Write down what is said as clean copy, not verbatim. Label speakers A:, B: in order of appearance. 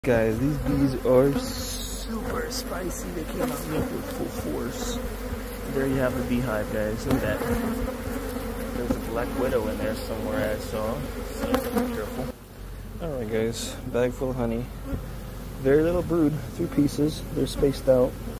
A: Guys, these bees are super spicy. They came out with full force. There you have the beehive, guys. Look at that. There's a black widow in there somewhere I saw. So be careful. Alright guys, bag full of honey. Very little brood, 3 pieces. They're spaced out.